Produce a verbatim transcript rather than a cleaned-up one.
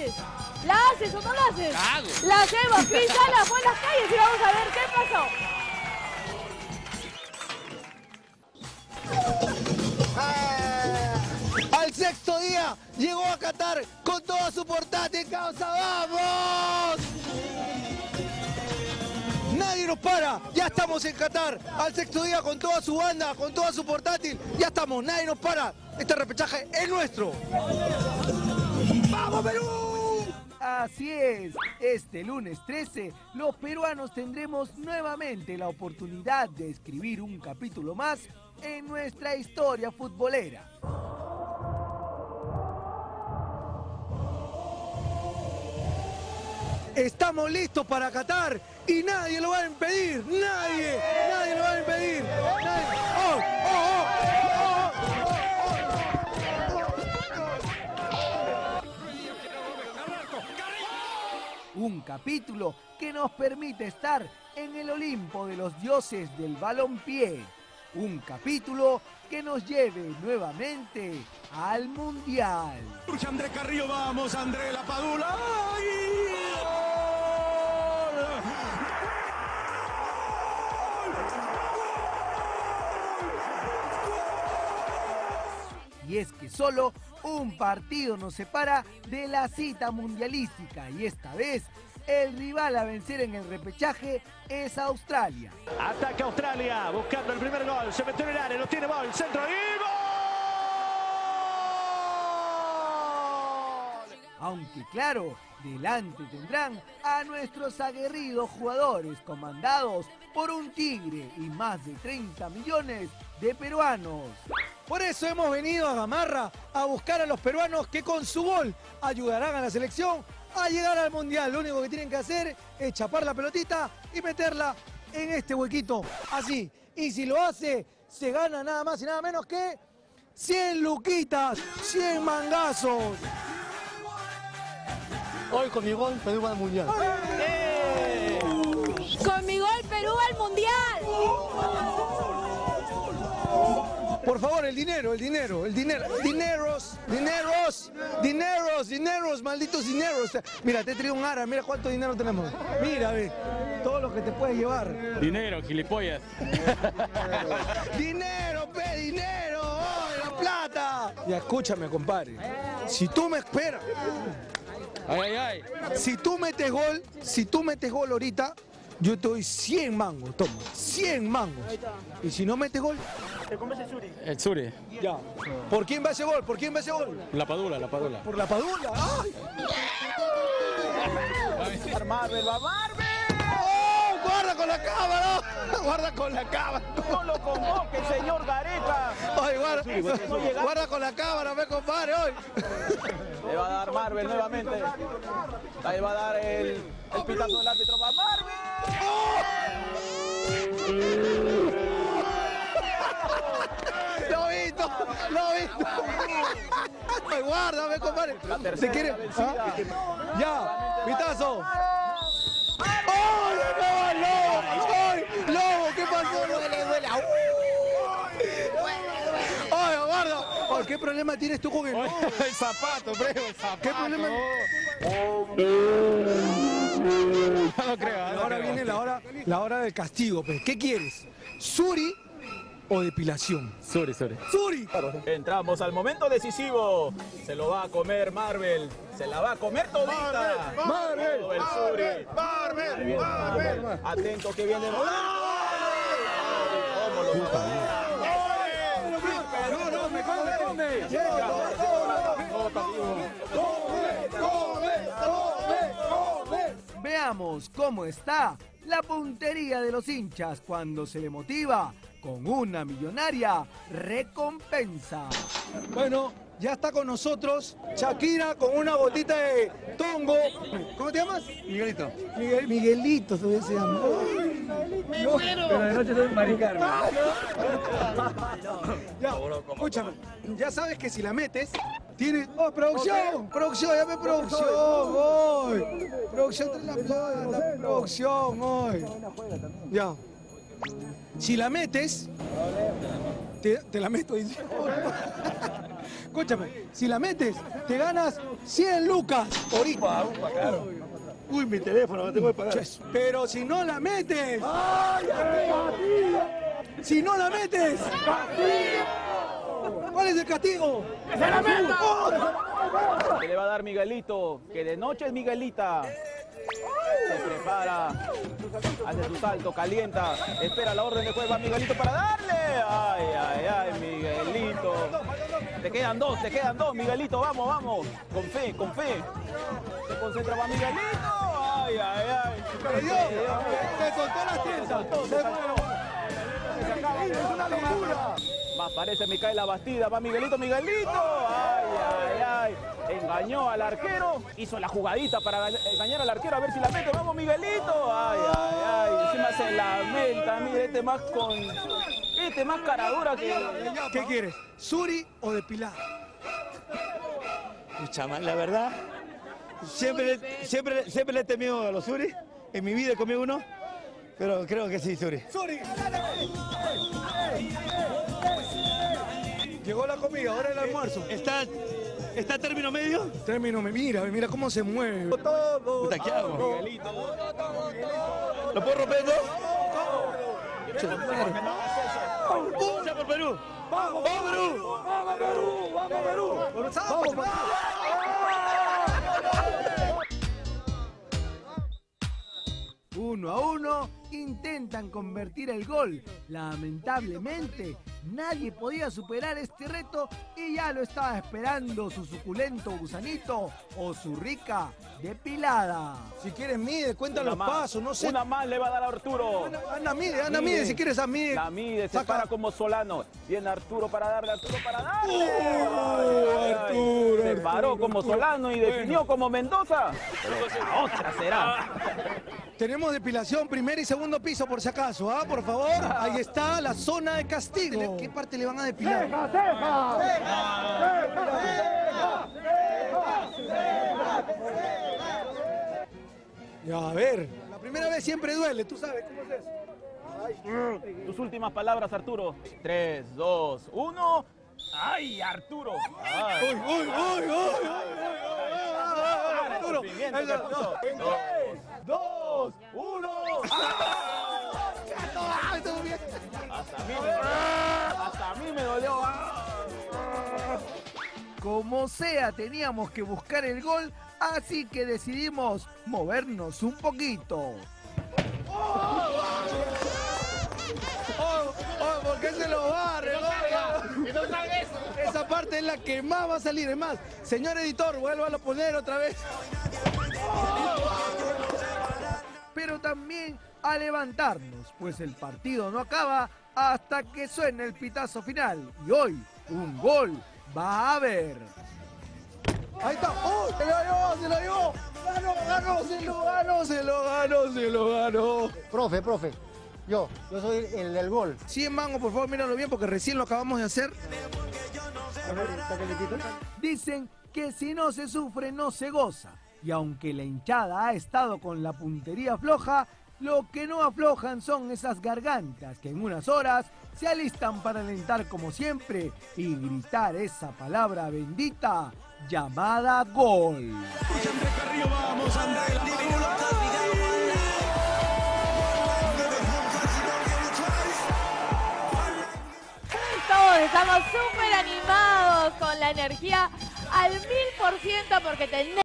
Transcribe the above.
haces? ¿La haces o no la haces? La hago. La hacemos, Crisala, fue a las calles y vamos a ver qué pasó. Ah, al sexto día llegó a Qatar con toda su portátil, causa, ¡vamos! Nadie nos para, ya estamos en Qatar, al sexto día con toda su banda, con toda su portátil, ya estamos, nadie nos para, este repechaje es nuestro. ¡Vamos, Perú! Así es, este lunes trece los peruanos tendremos nuevamente la oportunidad de escribir un capítulo más en nuestra historia futbolera. Estamos listos para Qatar y nadie lo va a impedir, nadie, nadie lo va a impedir. Nadie. ¡Oh, oh, oh, oh! Un capítulo que nos permite estar en el Olimpo de los dioses del balompié. Un capítulo que nos lleve nuevamente al Mundial. Urge André Carrillo, vamos André La Padula. ¡Ay! Y es que solo un partido nos separa de la cita mundialística y esta vez el rival a vencer en el repechaje es Australia. Ataca Australia buscando el primer gol, se metió en el área, lo tiene Ball, centro y gol. Aunque claro, delante tendrán a nuestros aguerridos jugadores comandados por un tigre y más de treinta millones de peruanos. Por eso hemos venido a Gamarra a buscar a los peruanos que con su gol ayudarán a la selección a llegar al Mundial. Lo único que tienen que hacer es chapar la pelotita y meterla en este huequito, así. Y si lo hace, se gana nada más y nada menos que cien luquitas, cien mangazos. Hoy con mi gol Perú va al Mundial. ¡Eh! Con mi gol Perú al Mundial. Por favor, el dinero, el dinero, el dinero, dineros, dineros, dineros, dineros, malditos dineros. Mira, te he traído un ara, mira cuánto dinero tenemos. Mira, ve, todo lo que te puedes llevar. Dinero, gilipollas. Dinero, pe, dinero, oh, la plata. Ya escúchame, compadre. Si tú me esperas, Ay, ay, ay. si tú metes gol, si tú metes gol ahorita, yo te doy cien mangos, toma, cien mangos. Y si no metes gol, ¿Te comes el suri? El Suri. ya. ¿Por quién va ese gol? ¿Por quién va ese gol? La Padula, la Padula. Por la Padula. ¡Ay! Marvel, va Marvel. ¡Oh! ¡Guarda con la cámara! ¡Guarda con la cámara! No lo convoque, señor Gareca. ¡Ay, guarda! ¡Guarda con la cámara, me compadre, hoy! Le va a dar Marvel nuevamente. Ahí va a dar el, el pitazo del árbitro. ¡Va Marvel! ¡Lo he visto! ¡Lo he visto! ¡Ay, guarda, me compadre! ¿Se quiere? ¿Ah? ¡Ya! ¡Pitazo! ¡Oh, no, Lobo! ¡Ay, Lobo! ¿Qué pasó? ¡Duele, duele! ¡Ay, guarda! Ay, ¿qué problema tienes tú con el Lobo? El zapato, prego, el zapato. ¿Qué problema? No creo. no Ahora creo. viene la hora, la hora del castigo, pues. ¿Qué quieres? ¿Suri o depilación? Suri, Suri. ¡Suri! Entramos al momento decisivo. Se lo va a comer Marvel. Se la va a comer todita. Marvel, Todo el Suri. Marvel, Ahí viene Marvel. Atento que viene. ¿Cómo lo No, no, me come, come. Veamos cómo está la puntería de los hinchas cuando se le motiva con una millonaria recompensa. Bueno, ya está con nosotros Shakira con una botita de tongo. ¿Cómo te llamas? Miguelito. Miguel, Miguelito, se se llama. No, Pero de noche soy Mari Carmen. ya, escúchame, ya sabes que si la metes, tienes... ¡Oh, producción! ¡Producción, llame producción! ¡Hoy! ¡Producción, trae la plata! ¡Producción, hoy! Ya. Si la metes, te, te la meto, dice. Escúchame, si la metes, te ganas cien lucas. Ahorita. Uy, mi teléfono, no te voy a pagar. Pero si no la metes. Si no la metes. ¿Cuál es el castigo? ¡Que se la meta! Que le va a dar Miguelito, que de noche es Miguelita. Se prepara, hace su salto, calienta, espera la orden de juez, va Miguelito para darle. Ay, ay, ay, Miguelito. Te quedan dos, te quedan dos, Miguelito, vamos, vamos. Con fe, con fe. Se concentra, va Miguelito. Ay, ay, ay. Se dio, se soltó la tinta. Se Es una locura. Más parece Micaela Bastida, va Miguelito, Miguelito. Ay, ay, ay. Engañó al arquero, hizo la jugadita para engañar al arquero a ver si la mete. Vamos, Miguelito. Ay, ay, ay. Encima se lamenta, mire, este más con. Este más cara dura que. ¿Qué quieres? ¿Suri o depilada? Pucha, man, la verdad, siempre, siempre, siempre le he temido a los Suri. En mi vida he comido uno, pero creo que sí, Suri. ¡Suri! Llegó la comida, ahora el almuerzo. ¿Está, está a término medio? Término, me mira, mira cómo se mueve. Puta, ¿qué hago? ¿Lo puedo romper, no? ¡Vamos por Perú! ¡Vamos, vamos Perú! ¡Vamos Perú! ¡Vamos Perú! ¡Vamos Perú! Uno a uno intentan convertir el gol. Lamentablemente, nadie podía superar este reto y ya lo estaba esperando su suculento gusanito o su rica depilada. Si quieres mide, cuenta Una los más, pasos, no sé. Una más le va a dar a Arturo. Anda, mide, anda, mide, si quieres a mide. La mide, se Saca. para como Solano. Viene Arturo para darle, Arturo para darle. Uh, Ay, ay, Arturo, se paró Arturo, como Arturo. Solano y definió como Mendoza. Pero la otra será. Tenemos depilación, primer y segundo piso, por si acaso, ¿ah? Por favor, ahí está la zona de castigo. ¿Qué parte le van a depilar? Ya, a ver, la primera vez siempre duele, tú sabes cómo es eso. Tus últimas palabras, Arturo. Tres, dos, uno. ¡Ay, Arturo! Ay. ¡Uy, uy, uy, uy, uy, uy! Arturo, Sufrimiento, eso- Arturo. Tres, dos, uno. ¡Ah, estuvo bien! Hasta a mí me, hasta a mí me dolió. Como sea, teníamos que buscar el gol, así que decidimos movernos un poquito. ¡Oh, oh, ¿por qué se lo barre? Esa parte es la que más va a salir. Es más, señor editor, vuélvalo a poner otra vez. Pero también a levantarnos, pues el partido no acaba hasta que suene el pitazo final. Y hoy, un gol va a haber. Ahí está. ¡Oh! ¡Se lo llevó! ¡Se lo llevó! ¡Ganó! ¡Ganó! ¡Se lo ganó! ¡Se lo ganó! ¡Se lo ganó! Profe, profe, yo, yo soy el del gol. cien mangos, por favor, míralo bien porque recién lo acabamos de hacer. Dicen que si no se sufre, no se goza. Y aunque la hinchada ha estado con la puntería floja, lo que no aflojan son esas gargantas que en unas horas se alistan para alentar como siempre y gritar esa palabra bendita llamada gol. Andrés Carrillo, vamos, Andrés La Padula. Todos estamos súper animados con la energía al mil por ciento porque tenemos